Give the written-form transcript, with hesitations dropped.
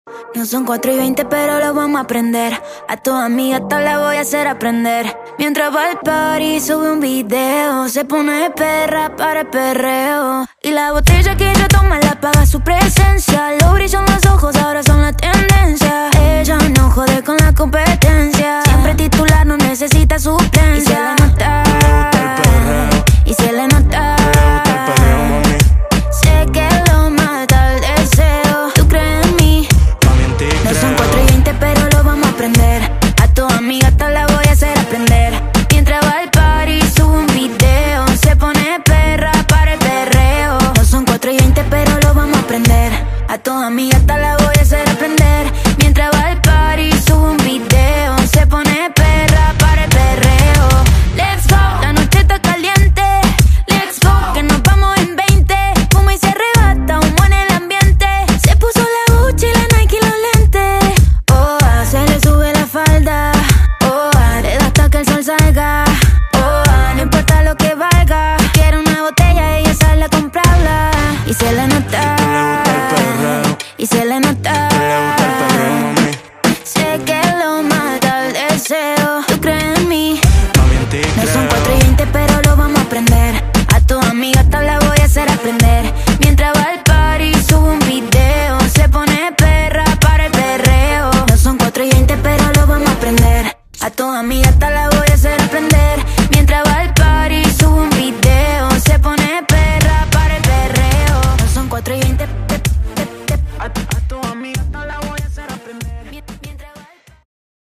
No son 4:20 pero lo vamos a aprender. A tu amiga hasta la voy a hacer aprender. Mientras va al party sube un video. Se pone perra para el perreo. Y la botella que ella toma la paga su presencia. Lo brillan los ojos, ahora son la tendencia. Ella no jode con la competencia. Siempre titular, no necesita suplencia. Y se le nota. Sé que lo mata el deseo. ¿Tú crees en mí? No son 4:20 pero lo vamos a aprender. A tu amiga hasta la voy a hacer aprender. Mientras va al party sube un video. Se pone perra para el perreo. No son 4:20 pero lo vamos a aprender. A tu amiga hasta la voy a hacer aprender. Mientras va al party sube un video. Se pone perra para el perreo. Let's go, la noche está caliente. Let's go, que nos vamos en 20. Fuma y se arrebata, humo en el ambiente. Se puso la Gucci, la Nike y los lentes. Oh, se le sube la falda. Oh, le da hasta que el sol salga. Oh, no importa lo que valga. Quiere una botella, ella sale a comprarla. Y se le nota. Y se le nota.